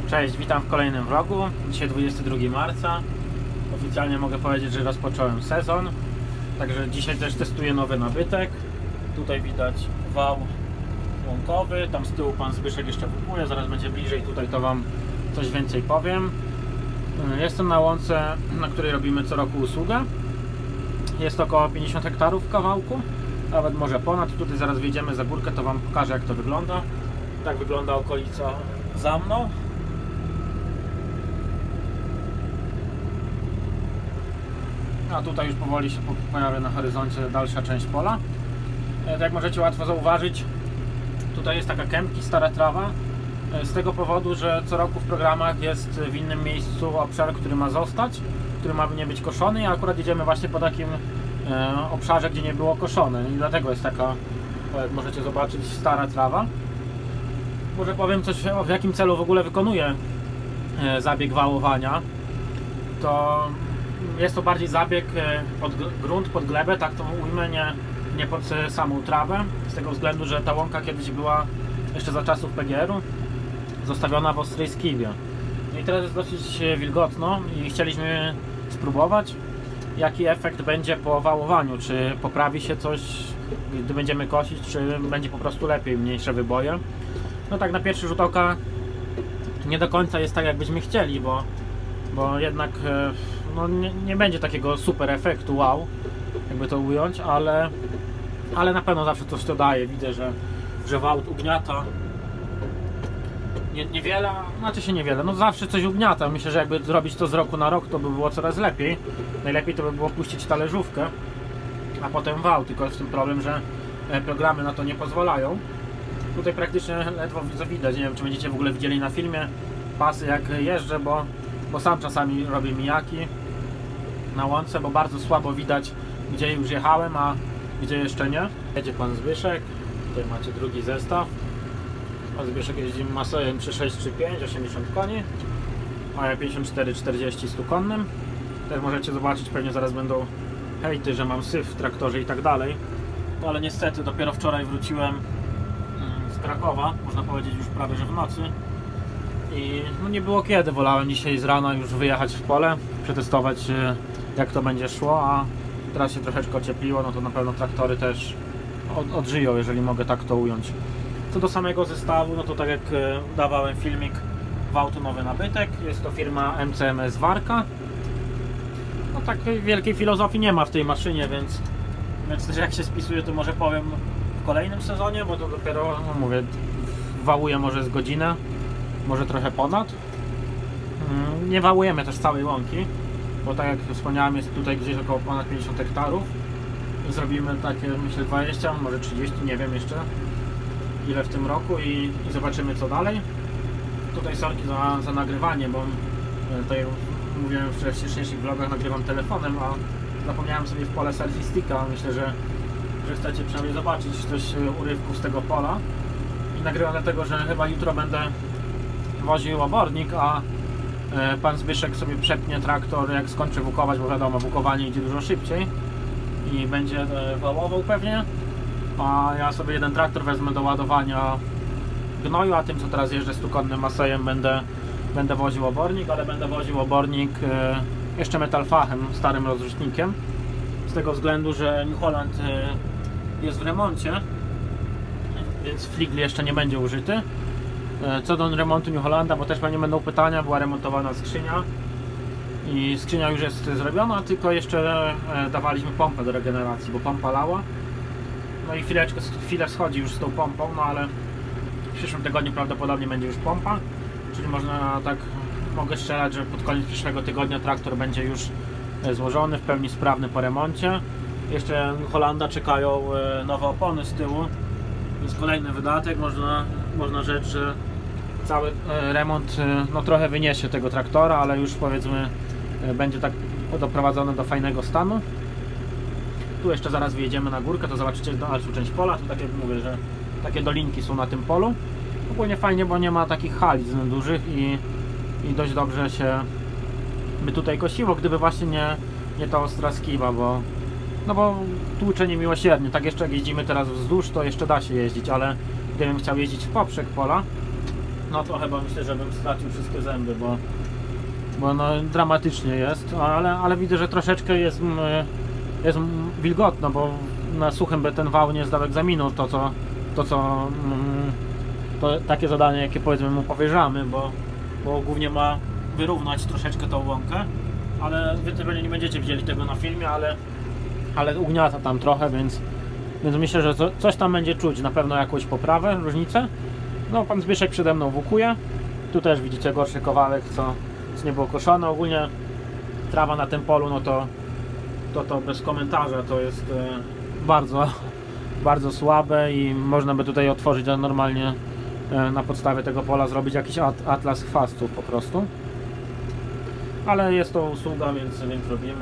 Cześć, witam w kolejnym vlogu. Dzisiaj 22 marca. Oficjalnie mogę powiedzieć, że rozpocząłem sezon. Także dzisiaj też testuję nowy nabytek. Tutaj widać wał łąkowy. Tam z tyłu pan Zbyszek jeszcze kupuje. Zaraz będzie bliżej, tutaj to wam coś więcej powiem. Jestem na łące, na której robimy co roku usługę. Jest to około 50 hektarów w kawałku, nawet może ponad. Tutaj zaraz wjedziemy za górkę, to wam pokażę, jak to wygląda. Tak wygląda okolica za mną. A tutaj już powoli się pojawia na horyzoncie dalsza część pola. Jak możecie łatwo zauważyć, tutaj jest taka kępki, stara trawa. Z tego powodu, że co roku w programach jest w innym miejscu obszar, który ma zostać, który ma nie być koszony, i akurat jedziemy właśnie po takim obszarze, gdzie nie było koszone, i dlatego jest taka, jak możecie zobaczyć, stara trawa. Może powiem coś, w jakim celu w ogóle wykonuję zabieg wałowania. To jest to bardziej zabieg pod grunt, pod glebę, tak to ujmę, nie pod samą trawę, z tego względu, że ta łąka kiedyś była jeszcze za czasów PGR-u zostawiona w ostrej skiwie. I teraz jest dosyć wilgotno i chcieliśmy spróbować, jaki efekt będzie po wałowaniu, czy poprawi się coś, gdy będziemy kosić, czy będzie po prostu lepiej, mniejsze wyboje. No tak na pierwszy rzut oka nie do końca jest tak, jakbyśmy chcieli, bo jednak no, nie będzie takiego super efektu, wow, jakby to ująć, ale na pewno zawsze coś to daje. Widzę, że wałt ugniata niewiele, znaczy się niewiele, no zawsze coś ugniata. Myślę, że jakby zrobić to z roku na rok, to by było coraz lepiej. Najlepiej to by było puścić talerzówkę, a potem wał, tylko jest w tym problem, że programy na to nie pozwalają. Tutaj praktycznie ledwo widać, nie wiem, czy będziecie w ogóle widzieli na filmie pasy, jak jeżdżę, bo sam czasami robię mijaki na łące, bo bardzo słabo widać, gdzie już jechałem, a gdzie jeszcze nie. Jedzie pan Zbyszek, tutaj macie drugi zestaw. Pan Zbyszek jeździ Masejem 3635, 80 koni, a ja 5440 100-konnym. Też możecie zobaczyć, pewnie zaraz będą hejty, że mam syf w traktorze i tak dalej. No ale niestety dopiero wczoraj wróciłem z Krakowa, można powiedzieć już prawie że w nocy. I no nie było kiedy, wolałem dzisiaj z rana już wyjechać w pole, przetestować, jak to będzie szło, a teraz się troszeczkę ociepliło, no to na pewno traktory też odżyją, jeżeli mogę tak to ująć. Co do samego zestawu, no to tak jak dawałem filmik, wał to nowy nabytek, jest to firma MCMS Warka. No takiej wielkiej filozofii nie ma w tej maszynie, więc też jak się spisuje, to może powiem w kolejnym sezonie, bo to dopiero, no mówię, wałuję może z godzinę, może trochę ponad. Nie wałujemy też całej łąki, bo tak jak wspomniałem, jest tutaj gdzieś około ponad 50 hektarów. Zrobimy takie, myślę, 20, może 30, nie wiem jeszcze ile w tym roku, i zobaczymy co dalej. Tutaj sorki za nagrywanie, bo tutaj mówiłem w wcześniejszych vlogach, nagrywam telefonem, a zapomniałem sobie w pole selfie sticka. Myślę, że chcecie przynajmniej zobaczyć coś urywków z tego pola. I nagrywam dlatego, że chyba jutro będę woził obornik, a pan Zbyszek sobie przepnie traktor, jak skończy wukować, bo wiadomo, wukowanie idzie dużo szybciej i będzie wałował pewnie, a ja sobie jeden traktor wezmę do ładowania gnoju, a tym, co teraz jeżdżę 100-konnym Masejem, będę woził obornik, ale będę woził obornik jeszcze metalfachem, starym rozrusznikiem, z tego względu, że New Holland jest w remoncie, więc fligl jeszcze nie będzie użyty. Co do remontu New Hollanda, bo też pewnie będą pytania, była remontowana skrzynia i skrzynia już jest zrobiona, tylko jeszcze dawaliśmy pompę do regeneracji, bo pompa lała. No i chwilę schodzi już z tą pompą, no ale w przyszłym tygodniu prawdopodobnie będzie już pompa, czyli można tak, mogę strzelać, że pod koniec przyszłego tygodnia traktor będzie już złożony, w pełni sprawny po remoncie. Jeszcze New Hollanda czekają nowe opony z tyłu, więc kolejny wydatek, można rzec, że cały remont no trochę wyniesie tego traktora, ale już powiedzmy będzie tak doprowadzony do fajnego stanu. Tu jeszcze zaraz wyjedziemy na górkę, to zobaczycie dalszą część pola. Tu tak jak mówię, że takie dolinki są na tym polu. Ogólnie fajnie, bo nie ma takich halizn dużych i dość dobrze się by tutaj kosiło, gdyby właśnie nie ta ostra skiba, bo tłucze niemiłosiernie. Tak jeszcze jak jeździmy teraz wzdłuż, to jeszcze da się jeździć, ale gdybym chciał jeździć w poprzek pola, no to chyba myślę, że bym stracił wszystkie zęby, bo no dramatycznie jest, ale widzę, że troszeczkę jest wilgotno, bo na suchym by ten wał nie zdał egzaminu, to takie zadanie, jakie powiedzmy mu powierzamy, bo głównie ma wyrównać troszeczkę tą łąkę, ale wy pewnie nie będziecie widzieli tego na filmie, ale ugniata tam trochę, więc myślę, że coś tam będzie czuć, na pewno jakąś poprawę, różnicę. No, pan Zbyszek przede mną włókuje, tu też widzicie gorszy kawałek, co nie było koszone. Ogólnie trawa na tym polu, no to bez komentarza, to jest bardzo słabe i można by tutaj otworzyć normalnie na podstawie tego pola, zrobić jakiś atlas chwastów po prostu. Ale jest to usługa, więc robimy.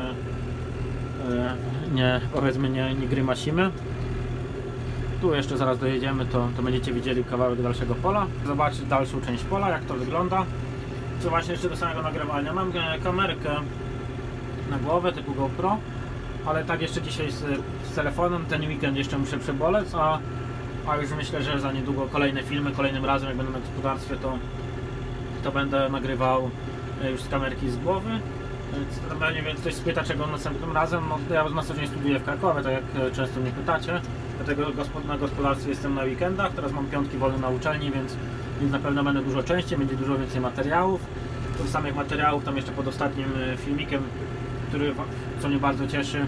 Powiedzmy nie grymasimy. Tu jeszcze zaraz dojedziemy, to będziecie widzieli kawałek dalszego pola. Zobaczyć dalszą część pola, jak to wygląda. Co właśnie jeszcze do samego nagrywania. Mam kamerkę na głowę typu GoPro, ale tak jeszcze dzisiaj z telefonem. Ten weekend jeszcze muszę przebolec, a już myślę, że za niedługo kolejne filmy, kolejnym razem jak będę na gospodarstwie, to będę nagrywał już z kamerki z głowy. Więc ktoś spyta, czego następnym razem. No, ja na co dzień studiuję w Krakowie, tak jak często mnie pytacie. Dlatego na gospodarstwie jestem na weekendach. Teraz mam piątki wolne na uczelni, więc na pewno będę dużo częściej, będzie dużo więcej materiałów. Tych samych materiałów tam jeszcze pod ostatnim filmikiem, który, co mnie bardzo cieszy,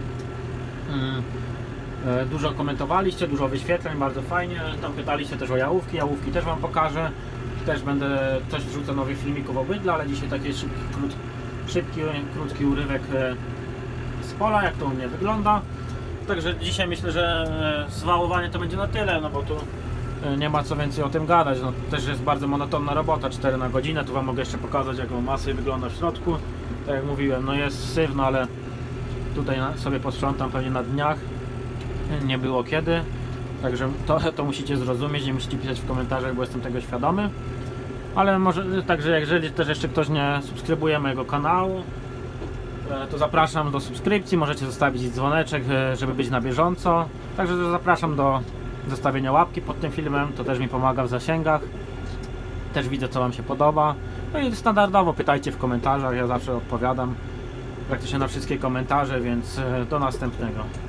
dużo komentowaliście, dużo wyświetleń, bardzo fajnie. Tam pytaliście też o jałówki. Jałówki też wam pokażę. Też też wrzucę nowych filmików o bydle, ale dzisiaj taki szybki, krótki urywek z pola, jak to u mnie wygląda. Także dzisiaj myślę, że zwałowanie to będzie na tyle, no bo tu nie ma co więcej o tym gadać. No, też jest bardzo monotonna robota, 4 na godzinę. Tu wam mogę jeszcze pokazać, jak masy wygląda w środku. Tak jak mówiłem, no jest syf, no ale tutaj sobie posprzątam pewnie na dniach. Nie było kiedy. Także to musicie zrozumieć, nie musicie pisać w komentarzach, bo jestem tego świadomy. Ale może, także jeżeli też jeszcze ktoś nie subskrybuje mojego kanału, to zapraszam do subskrypcji, możecie zostawić dzwoneczek, żeby być na bieżąco. Także zapraszam do zostawienia łapki pod tym filmem, to też mi pomaga w zasięgach. Też widzę, co wam się podoba. No i standardowo pytajcie w komentarzach, ja zawsze odpowiadam praktycznie na wszystkie komentarze, więc do następnego.